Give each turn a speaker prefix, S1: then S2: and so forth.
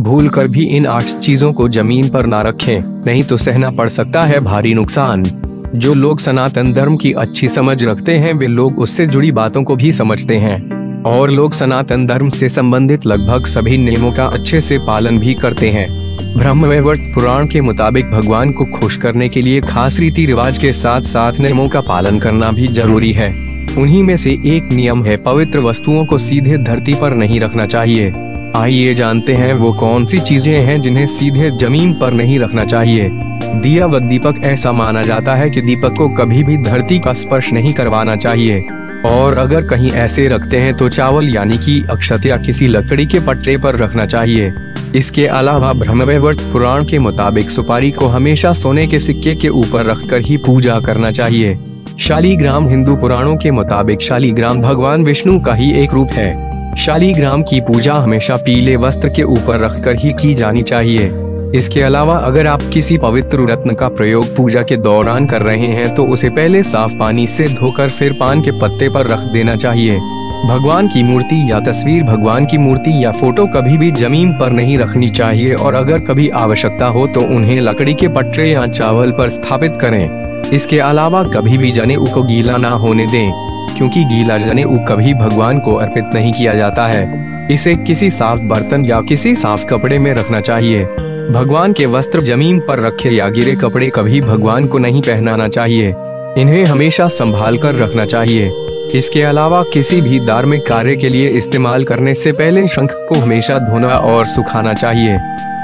S1: भूल कर भी इन 8 चीजों को जमीन पर ना रखें, नहीं तो सहना पड़ सकता है भारी नुकसान। जो लोग सनातन धर्म की अच्छी समझ रखते हैं वे लोग उससे जुड़ी बातों को भी समझते हैं और लोग सनातन धर्म से संबंधित लगभग सभी नियमों का अच्छे से पालन भी करते हैं। ब्रह्मवैवर्त पुराण के मुताबिक भगवान को खुश करने के लिए खास रीति रिवाज के साथ साथ नियमों का पालन करना भी जरूरी है। उन्हीं में से एक नियम है पवित्र वस्तुओं को सीधे धरती पर नहीं रखना चाहिए। आइए जानते हैं वो कौन सी चीजें हैं जिन्हें सीधे जमीन पर नहीं रखना चाहिए। दिया व दीपक। ऐसा माना जाता है कि दीपक को कभी भी धरती का स्पर्श नहीं करवाना चाहिए और अगर कहीं ऐसे रखते हैं तो चावल यानी कि अक्षत या किसी लकड़ी के पटरे पर रखना चाहिए। इसके अलावा ब्रह्मवैवर्त पुराण के मुताबिक सुपारी को हमेशा सोने के सिक्के के ऊपर रखकर ही पूजा करना चाहिए। शालीग्राम। हिंदू पुराणों के मुताबिक शालीग्राम भगवान विष्णु का ही एक रूप है। शालीग्राम की पूजा हमेशा पीले वस्त्र के ऊपर रखकर ही की जानी चाहिए। इसके अलावा अगर आप किसी पवित्र रत्न का प्रयोग पूजा के दौरान कर रहे हैं तो उसे पहले साफ पानी से धोकर फिर पान के पत्ते पर रख देना चाहिए। भगवान की मूर्ति या तस्वीर। भगवान की मूर्ति या फोटो कभी भी जमीन पर नहीं रखनी चाहिए और अगर कभी आवश्यकता हो तो उन्हें लकड़ी के पटरे या चावल पर स्थापित करें। इसके अलावा कभी भी जनेऊ को गीला ना होने दें, क्योंकि गीला जनेऊ कभी भगवान को अर्पित नहीं किया जाता है। इसे किसी साफ बर्तन या किसी साफ कपड़े में रखना चाहिए। भगवान के वस्त्र जमीन पर रखे या गिरे कपड़े कभी भगवान को नहीं पहनाना चाहिए। इन्हें हमेशा संभाल कर रखना चाहिए। इसके अलावा किसी भी धार्मिक कार्य के लिए इस्तेमाल करने से पहले शंख को हमेशा धोना और सुखाना चाहिए।